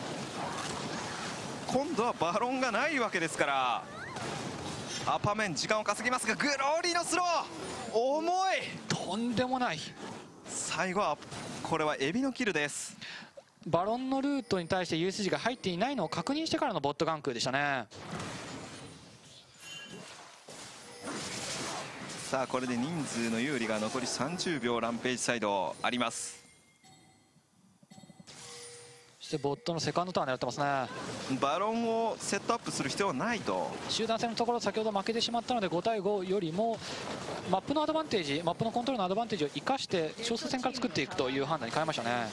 今度はバロンがないわけですから、アパメン時間を稼ぎますが、グローリーのスロー重い。 とんでもない。 最後はこれはエビのキルです。 バロンのルートに対して USG が入っていないのを確認してからのボットガンクでしたね。 さあこれで人数の有利が残り30秒ランページサイドあります。 そしてボットのセカンドターン狙ってますね。 バロンをセットアップする必要はないと。 集団戦のところ先ほど負けてしまったので5対5よりもマップのアドバンテージ、マップのコントロールのアドバンテージを生かして少数戦から作っていくという判断に変えましたね。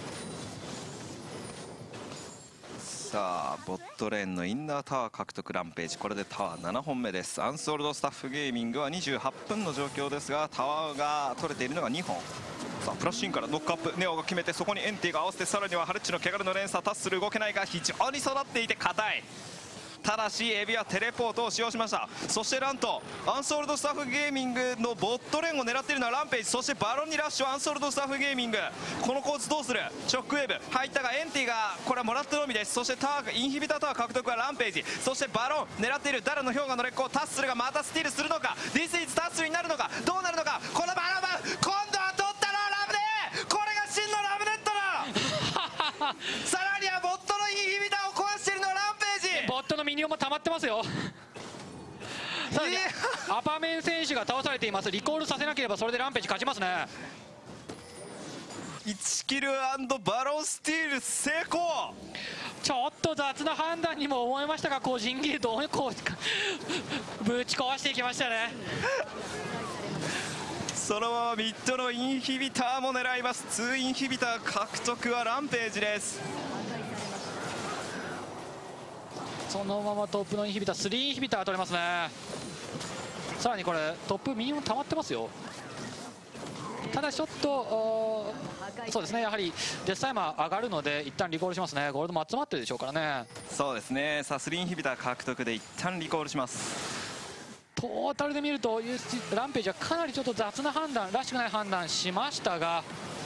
さあボットレーンのインナータワー獲得ランページ、これでタワー7本目です。アンソールドスタッフゲーミングは28分の状況ですが、タワーが取れているのが2本。さあプラッシュインからノックアップ、ネオが決めて、そこにエンティが合わせて、さらにはハレッチのケガルの連鎖、タッスル動けないが非常に育っていて硬い。ただしエビはテレポートを使用しました。そしてなんとアンソールドスタッフゲーミングのボットレーンを狙っているのはランページ、そしてバロンにラッシュ。アンソールドスタッフゲーミングこの構図どうする。ショックウェーブ入ったがエンティがこれはもらったのみです。そしてタワーインヒビタータワー獲得はランページ、そしてバロン狙っているダラの氷河の劣行、タッスルがまたスティールするのか、ディスイズタッスルになるのか、どうなるのか。このバラバン今度は取ったのはラムネ、これが真のラムネットださらにはボットのインヒビターを壊しているのはランページ。 ボットのミニオンも溜まってますよさらにアパメン選手が倒されています。リコールさせなければそれでランページ勝ちますね。 1キル&バロンスティール成功。 ちょっと雑な判断にも思いましたが、個人技どうこうぶち壊していきましたねそのままミッドのインヒビターも狙います。2インヒビター獲得はランページです。 そのままトップのインヒビター3インヒビター取れますね。さらにこれトップミニオン溜まってますよ。ただちょっとそうですね、やはりデスタイマー上がるので一旦リコールしますね。ゴールドも集まってるでしょうからね。 そうですね。さあ3インヒビター獲得で一旦リコールします。 トータルで見るとランページはかなりちょっと雑な判断らしくない判断しましたが、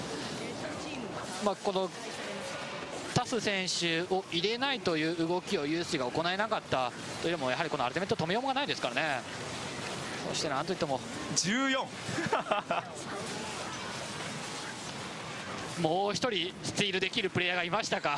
このタス選手を入れないという動きをユースが行えなかったというのも、やはりこのアルティメット止めようがないですからね。そしてなんといっても 14 もう一人スティールできるプレイヤーがいましたか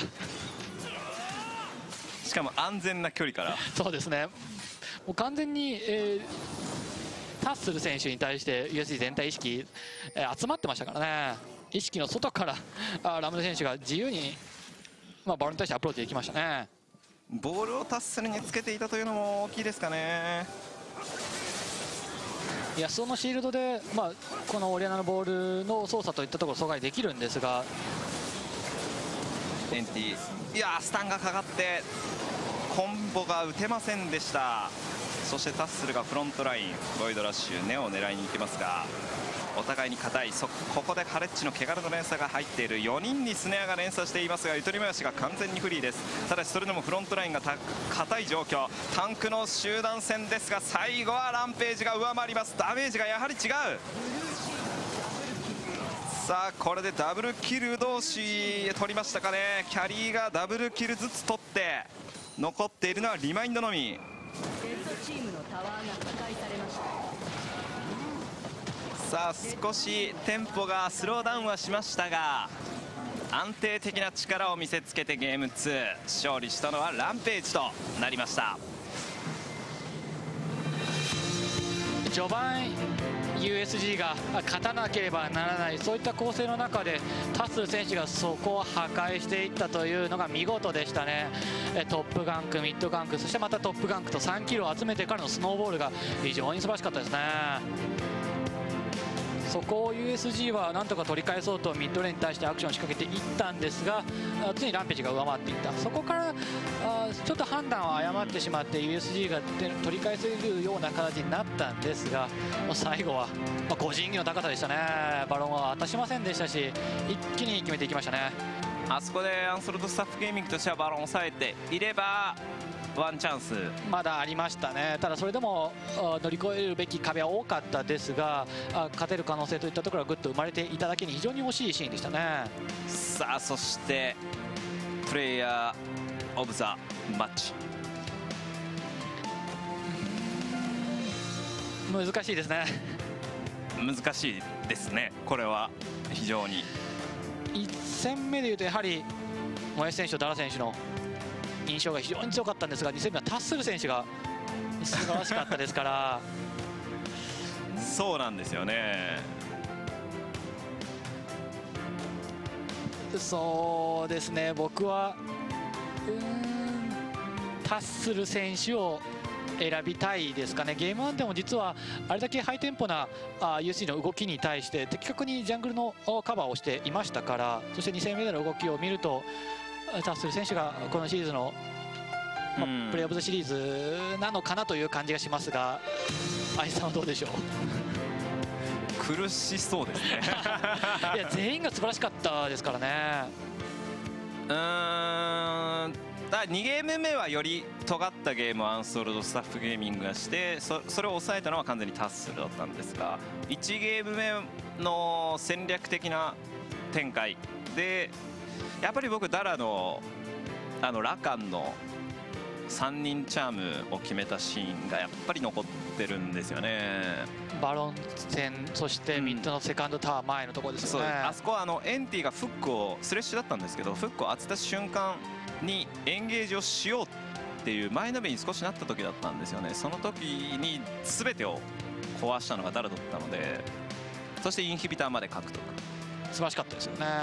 しかも安全な距離から。 そうですね、もう完全に、タッスル選手に対して USG 全体意識、集まってましたからね。意識の外からラムネ選手が自由に、バロンに対してアプローチできましたね。 ボールをタッスルにつけていたというのも大きいですかね。 安尾のシールドで、このオリアナのボールの操作といったところ阻害できるんですが、 エンティ、いやスタンがかかってコンボが打てませんでした。そしてタッスルがフロントライン、ロイドラッシュネオを狙いに行きますが、お互いに硬い。ここでハレッチのケガルの連鎖が入っている。4人にスネアが連鎖していますが、ゆとりもやしが完全にフリーです。ただしそれでもフロントラインが硬い状況。タンクの集団戦ですが、最後はランページが上回ります。ダメージがやはり違う。さあこれでダブルキル同士取りましたかね。キャリーがダブルキルずつ取って残っているのはリマインドのみ。さあ少しテンポがスローダウンはしましたが、安定的な力を見せつけてゲーム2勝利したのはランページとなりました。 序盤 USG が勝たなければならない、そういった構成の中でタス選手がそこを破壊していったというのが見事でしたね。トップガンク、ミッドガンク、そしてまたトップガンクと3キルを集めてからのスノーボールが非常に素晴らしかったですね。そこを USG はなんとか取り返そうとミッドレーンに対してアクションを仕掛けていったんですが、ついにランページが上回っていった。そこからちょっと判断を誤ってしまって USG が取り返せるような形になったんですが、最後は個人技の高さでしたね。バロンは渡しませんでしたし、一気に決めていきましたね。 あそこでアンソルトスタッフゲーミングとしてはバロンを抑えていればワンチャンスまだありましたね。ただそれでも乗り越えるべき壁は多かったですが、勝てる可能性といったところがぐっと生まれていただけに非常に惜しいシーンでしたね。 さあそしてプレイヤーオブザマッチ、 難しいですね。 難しいですね、これは非常に。 1戦目でいうとやはりモエ選手とダラ選手の印象が非常に強かったんですが、2戦目はタッスル選手が素晴らしかったですからそうなんですよね。 そうですね、僕はタッスル選手を選びたいですかね。ゲーム1でも実はあれだけハイテンポな USG の動きに対して的確にジャングルのカバーをしていましたから、そして2戦目での動きを見るとタッスル選手がこのシリーズの、プレーオブザシリーズなのかなという感じがしますが、愛さんはどうでしょう。 苦しそうですねいや全員が素晴らしかったですからね。 2ゲーム目はより尖ったゲームをアンソールドスタッフゲーミングがして、それを抑えたのは完全にタッスルだったんですが、1ゲーム目の戦略的な展開でやっぱり僕ダラのラカンの3人チャームを決めたシーンがやっぱり残ってるんですよね。 バロン戦、そしてミッドのセカンドタワー前のところですよね。 あそこはエンティがフックをスレッシュだったんですけど、フックを当てた瞬間にエンゲージをしようっていう前のめりに少しなった時だったんですよね。その時に全てを壊したのがダラだったので、そしてインヒビターまで獲得、 素晴らしかったですよね。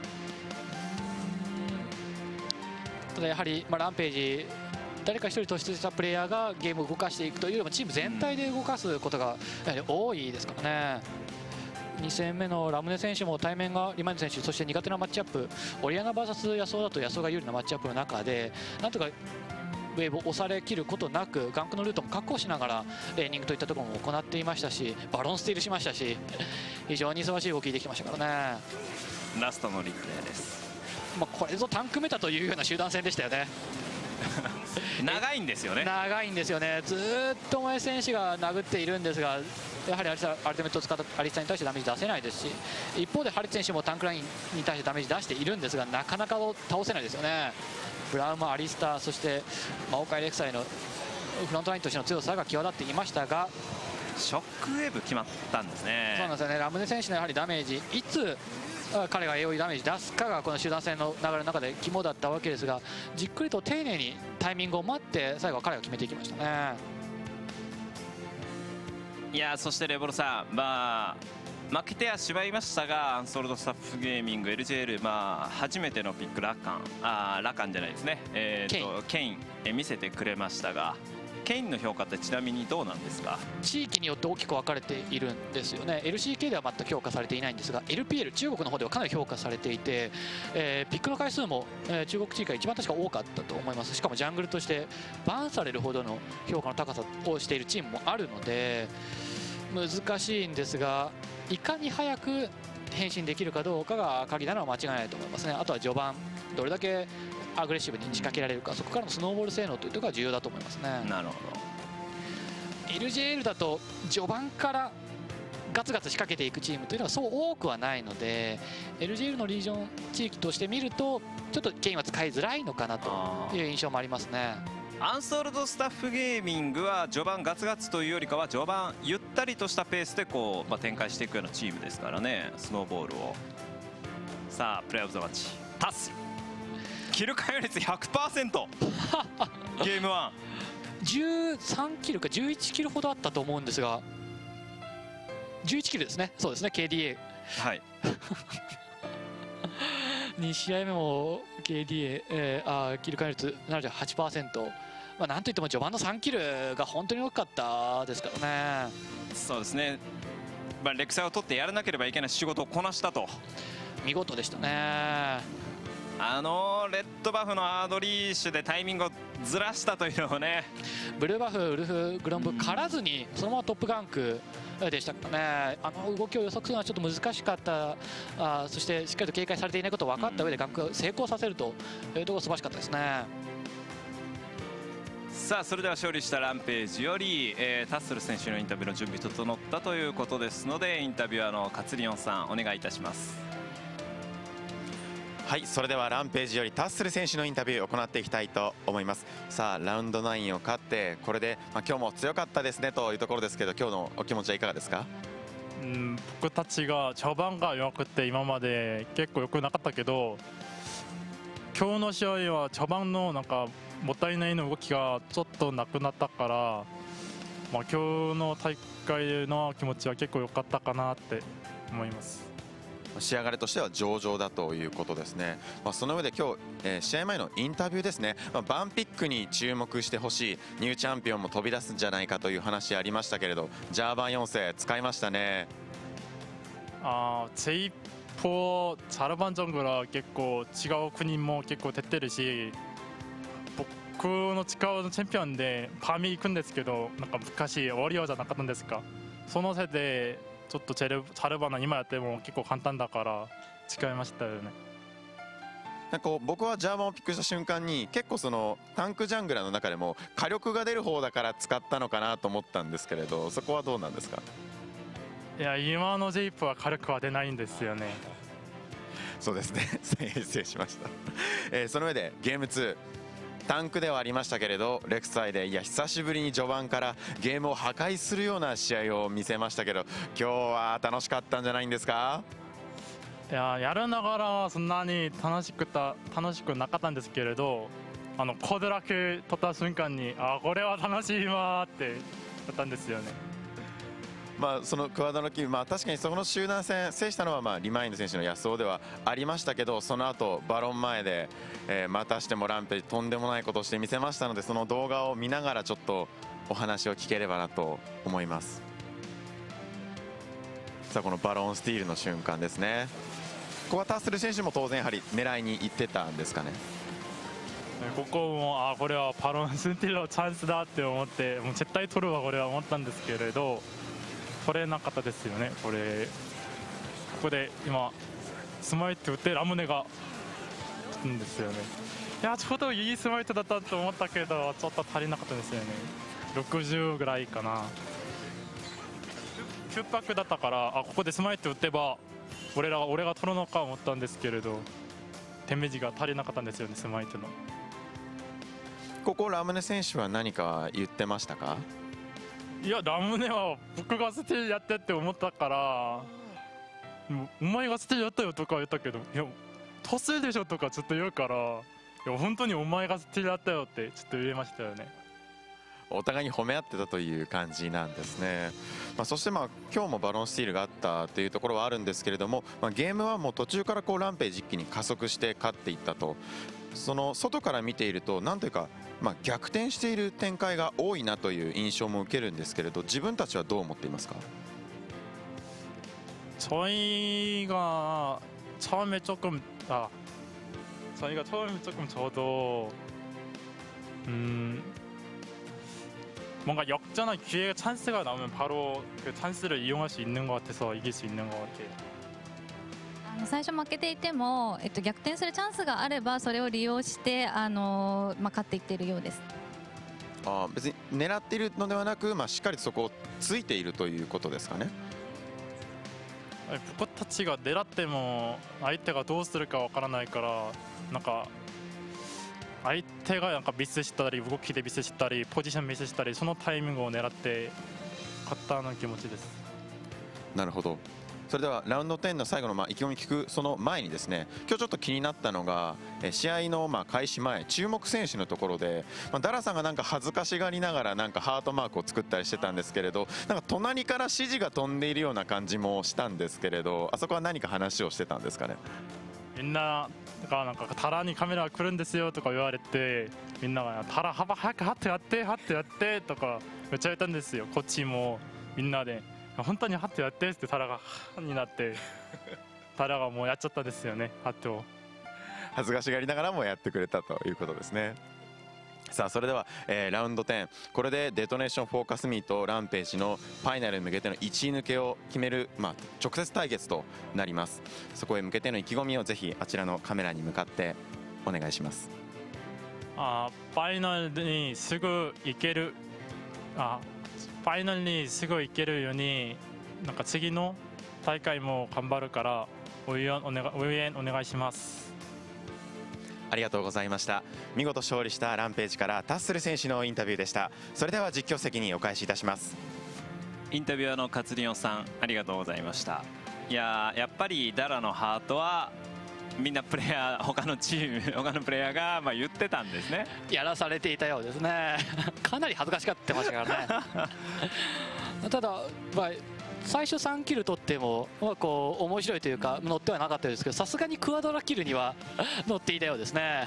ただやはり、ランページ誰か一人突出したプレイヤーがゲームを動かしていくというよりもチーム全体で動かすことがやはり多いですからね。2戦目のラムネ選手も対面がリマインド選手、そして苦手なマッチアップ、オリアナ VS ヤソだとヤソが有利なマッチアップの中でなんとかウェーブを押されきることなくガンクのルートも確保しながらレーニングといったところも行っていましたし、バロンスティールしましたし、非常に素晴らしい動きできてましたからね。 ラストのリプレイです。 これぞタンクメタというような集団戦でしたよね。 長いんですよね。 長いんですよね。ずーっと前選手が殴っているんですが、やはりアルティメットを使ったアリスタに対してダメージ出せないですし、一方でハリツ選手もタンクラインに対してダメージ出しているんですが、なかなか倒せないですよね。ブラウム、アリスタ、そしてマオカイレクサイのフロントラインとしての強さが際立っていましたが、 ショックウェーブ決まったんですね。 そうなんですよね。ラムネ選手のやはりダメージ、いつ彼が AOE ダメージ出すかがこの集団戦の流れの中で肝だったわけですが、じっくりと丁寧にタイミングを待って最後は彼が決めていきましたね。 いやそしてレボルさん、負けてはしまいましたが、アンソールドスタッフゲーミング LJL、初めてのピックラカンじゃないですね、ケイン見せてくれましたが、ケインの評価ってちなみにどうなんですか。 地域によって大きく分かれているんですよね。 LCK では全く評価されていないんですが LPL 中国の方ではかなり評価されていて、ピックの回数も、中国地域が一番確か多かったと思います。しかもジャングルとしてバンされるほどの評価の高さをしているチームもあるので難しいんですが、いかに早く変身できるかどうかが鍵なのは間違いないと思いますね。あとは序盤どれだけアグレッシブに仕掛けられるか、そこからのスノーボール性能というところが重要だと思いますね。 なるほど。 LJL だと序盤からガツガツ仕掛けていくチームというのはそう多くはないので、 LJL のリージョン地域として見るとちょっとケインは使いづらいのかなという印象もありますね。 アンソールドスタッフゲーミングは序盤ガツガツというよりかは序盤ゆったりとしたペースで展開していくようなチームですからね、スノーボールを。さあプレーオブザマッチタスキル回率 100% ゲーム1 13キルか11キルほどあったと思うんですが、 11キルですね。そうですね KDA はい。 2試合目も KDA、キル回率 78%、なんといっても序盤の3キルが本当に大きかったですからね。 そうですね、レクサイを取ってやらなければいけない仕事をこなしたと。 見事でしたね。 レッドバフのアードリッシュでタイミングをずらしたというのをね、 ブルーバフ、ウルフ、グロンブ狩らずにそのままトップガンクでしたからね。動きを予測するのはちょっと難しかった。そしてしっかりと警戒されていないことを分かった上でガンクを成功させるというところ素晴らしかったですね。 さあそれでは勝利したランページより、タッスル選手のインタビューの準備整ったということですので、インタビュアーのカツリオンさんお願いいたします。 はい、それではランページよりタッスル選手のインタビューを行っていきたいと思います。さあラウンド9を勝ってこれで、今日も強かったですねというところですけど、今日のお気持ちはいかがですか？ 僕たちが序盤が弱くて今まで結構良くなかったけど、今日の試合は序盤のなんかもったいないの動きがちょっとなくなったから、今日の大会の気持ちは結構良かったかなって思います。 仕上がりとしては上々だということですね。その上で今日、試合前のインタビューですね、バンピックに注目してほしい、ニューチャンピオンも飛び出すんじゃないかという話ありましたけれど、ジャーバン4世使いましたね。 J4 ザルバンジョングラ結構違う国も結構出てるし、僕の近うのチャンピオンでパーミー行くんですけど、なんか昔ウォリアーじゃなかったんですか。そのせいでちょっとザルバナ今やっても結構簡単だから違いましたよね。 なんか僕はジャーバンをピックした瞬間に結構そのタンクジャングラーの中でも火力が出る方だから使ったのかなと思ったんですけれど、そこはどうなんですか？ いや、今のジェイプは火力は出ないんですよね。 そうですね失礼しました、その上でゲーム2、タンクではありましたけれどレクサイで久しぶりに序盤からゲームを破壊するような試合を見せましたけど、今日は楽しかったんじゃないんですか？ いや、やるながらそんなに楽しくなかったんですけれど、コードラック取った瞬間にこれは楽しいわって言ったんですよね。 そのクワドラキー、確かにその集団戦制したのはリマインド選手の安尾ではありましたけど、その後バロン前で、またしてもランページとんでもないことをしてみせましたので、その動画を見ながらちょっとお話を聞ければなと思います。さあこのバロンスティールの瞬間ですね。ここはタッスル選手も当然やはり狙いに行ってたんですかね。 ここもこれはバロンスティールのチャンスだって思って、もう絶対取るわこれは思ったんですけれど、取れなかったですよね。ここで今スマイト打ってラムネがいいんですよね。いや、ちょうどいいスマイトだったと思ったけどちょっと足りなかったですよね。60ぐらいかな。9パックだったから、ここでスマイト打てば俺が取るのか思ったんですけれど、デメージが足りなかったんですよね、スマイトの。 ここラムネ選手は何か言ってましたか？ いや、ラムネは僕がステージやってって思ったから、お前がステージやったよとか言ったけど、いや達成でしょとかちょっと言うから、いや本当にお前がステージやったよってちょっと言えましたよね。 お互いに褒め合ってたという感じなんですね。そして今日もバロンスティールがあったというところはあるんですけれども、ゲームはもう途中からランページ一気に加速して勝っていったと。その外から見ているとなんというか、逆転している展開が多いなという印象も受けるんですけれど、自分たちはどう思っていますか？ 저희가 처음에 조금 저도 뭔가 역전한 기회가 찬스가 나오면 바로 그 찬스를 이용할 수 있는 것 같아서 이길 수 있는 것 같아요. 最初負けていても、逆転するチャンスがあればそれを利用して、勝っていっているようです。 別に狙っているのではなく、しっかりとそこをついているということですかね。 僕たちが狙っても相手がどうするかわからないから、なんか相手がなんかミスしたり動きでミスしたりポジションミスしたり、そのタイミングを狙って勝ったような気持ちです。 なるほど。 それではラウンド10の最後の意気込み聞くその前にですね、今日ちょっと気になったのが試合の開始前、注目選手のところでダラさんがなんか恥ずかしがりながらハートマークを作ったりしてたんですけれど、なんか隣から指示が飛んでいるような感じもしたんですけれど、あそこは何か話をしてたんですかね。 みんななんかタラにカメラが来るんですよとか言われて、みんながタラ早くハッとやってハッとやってとかめっちゃ言ったんですよ。こっちもみんなで本当にハッとやってってタラがハッになってタラがもうやっちゃったですよね、ハッとを。 恥ずかしがりながらもやってくれたということですね。さあそれでは、ラウンド10、これでデトネーションフォーカスミーとランページのファイナルに向けての1位抜けを決める、直接対決となります。そこへ向けての意気込みをぜひあちらのカメラに向かってお願いします。 ファイナルにすぐ行けるファイナルにすぐ行けるようになんか次の大会も頑張るから応援お願いします。 ありがとうございました。見事勝利したランページからタッスル選手のインタビューでした。それでは実況席にお返しいたします。 インタビュアーのカツリオンさん、ありがとうございました。やっぱりダラのハートはみんなプレイヤー、他のチーム他のプレイヤーが言ってたんですね。 やらされていたようですねかなり恥ずかしがってましたからねただ、最初3キル取っても、面白いというか乗ってはなかったですけど、さすがにクワドラキルには乗っていたようですね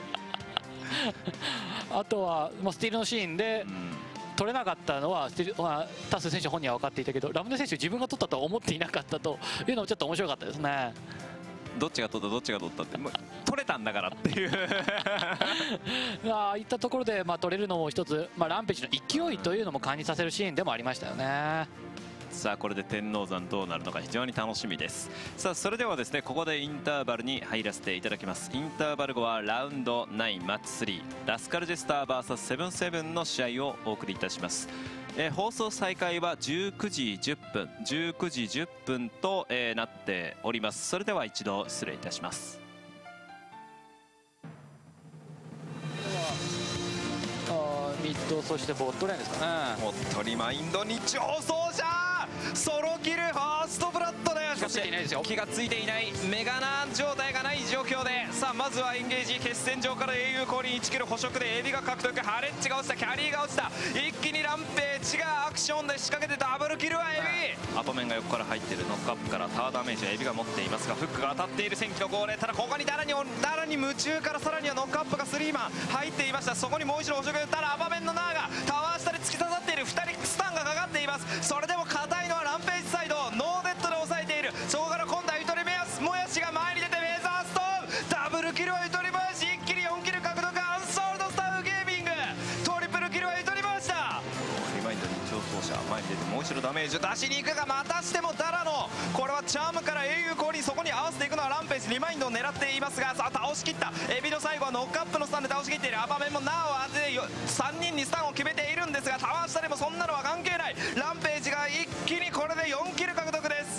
あとは、スティールのシーンで取れなかったのはタス選手本人は分かっていたけど、ラムネ選手自分が取ったとは思っていなかったというのもちょっと面白かったですね。 どっちが取ったどっちが取ったって取れたんだからっていうああいったところで、取れるのも一つ、ランページの勢いというのも感じさせるシーンでもありましたよね。 さあこれで天王山どうなるのか非常に楽しみです。さあそれではですね、ここでインターバルに入らせていただきます。インターバル後はラウンド9マッチ3ラスカルジェスター VS77 の試合をお送りいたします。放送再開は19時10分と、なっております。それでは一度失礼いたします。 ミッド、そしてボットレーンですかね。 ボットリマインドに上走者ソロキルファーストブラッドで、そして気がついていないメガナ状態がない状況で、さあまずはエンゲージ決戦場から英雄降臨1キル捕食でエビが獲得、ハレッジが落ちた、キャリーが落ちた、一気にランページがアクションで仕掛けてダブルキルはエビ、アポメンが横から入っている、ノックアップからタワーダメージはエビが持っていますが、フックが当たっている戦機の号令、ただここにダラに夢中からさらにはノックアップがスリーマン入っていました。そこにもう一度捕食、ただアパメンのナーがタワー下で突き刺さっている、2人スタンがかかっています。それでも硬いのはランページサイド、ノーデッドで抑えている。そこから今度はゆとりもやしが前に出てウェザーストーム、ダブルキルはゆとりもやし、一気に4キル獲得、アンソールドスタッフゲーミング、トリプルキルはゆとりもやしだ。リマインドに超走者前に出てもう一度ダメージを出しに行くが、またしてもダラのこれはチャームから英雄降臨、そこに合わせていくのはランページ、リマインドを狙っていますが、さあ倒しきった。エビの最後はノックアップのスタンで倒しきっている。アパメンもナーを当てて3人にスタンを決めているんですが、タワー下でもそんなのは関係ない。ランページが一気にこれで4キル獲得です。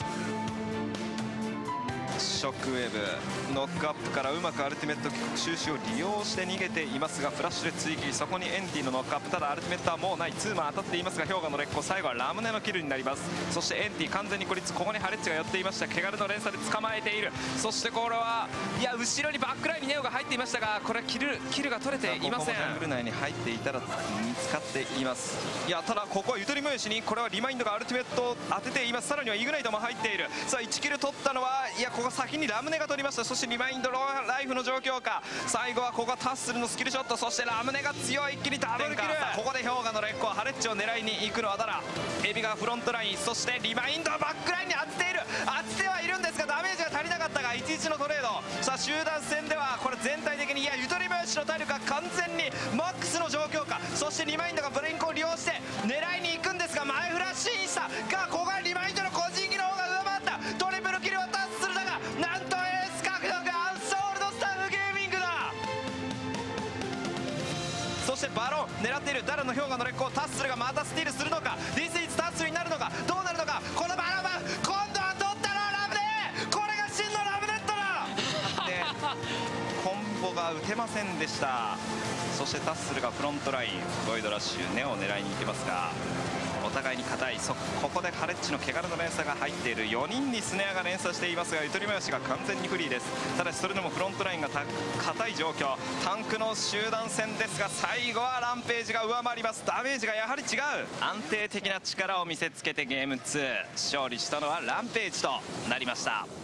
ショックウェーブノックアップからうまくアルティメット帰国収集を利用して逃げていますが、フラッシュで追撃、そこにエンティのノックアップ、ただアルティメットはもうない、ツーマン当たっていますが氷河の劣行、最後はラムネのキルになります。そしてエンティ完全に孤立、ここにハレッジが寄っていました。毛軽の連鎖で捕まえている。そしてこれは後ろにバックラインにネオが入っていましたが、これはキルが取れていません。ジャングル内に入っていたら見つかっています。ただここはゆとりもよしに、これはリマインドがアルティメットを当てています。さらにはイグナイトも入っている。さあ1キル取ったのはここ先にラムネが取りました。そしてリマインドライフの状況か、最後はここはタッスルのスキルショット、そしてラムネが強い、一気にダブルキル。ここで氷河の劣行、ハレッジを狙いに行くのはダラ、エビがフロントライン、そしてリマインドはバックラインに当てている、当ててはいるんですがダメージが足りなかったが11のトレード。さあ集団戦ではこれ全体的にゆとりもよしの体力が完全にマックスの状況か、そしてリマインドがブレインクを利用して狙いに行くんですが、前フラッシュインしたが、ここがリマインドの個人技の方が上回った。トリプルキルはタッスルだが、なんとエース獲得、アンソールドスタッフゲーミングだ。そしてバロン狙っているダラの氷河の劣行、タッスルがまたスティールするのか、ディスイズタッスルになるのか、どうなるのか。このバロンは今度は取ったのはラムネ、これが真のラムネットだでコンボが打てませんでした。そしてタッスルがフロントライン、ボイドラッシュネオを狙いに行きますが、 お互いに硬い。ここでハレッチの毛柄の連鎖が入っている。4人にスネアが連鎖していますが、ゆとりもやしが完全にフリーです。ただしそれでもフロントラインが硬い状況。タンクの集団戦ですが、最後はランページが上回ります。ダメージがやはり違う。安定的な力を見せつけてゲーム2勝利したのはランページとなりました。